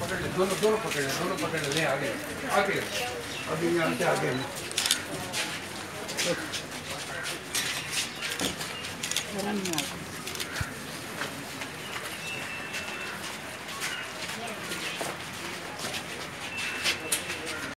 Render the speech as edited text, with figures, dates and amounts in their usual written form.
पकड़ ले, दोनों दोनों पकड़ ले, ले आगे आगे, अभी यहाँ से आगे गरम नहीं आता।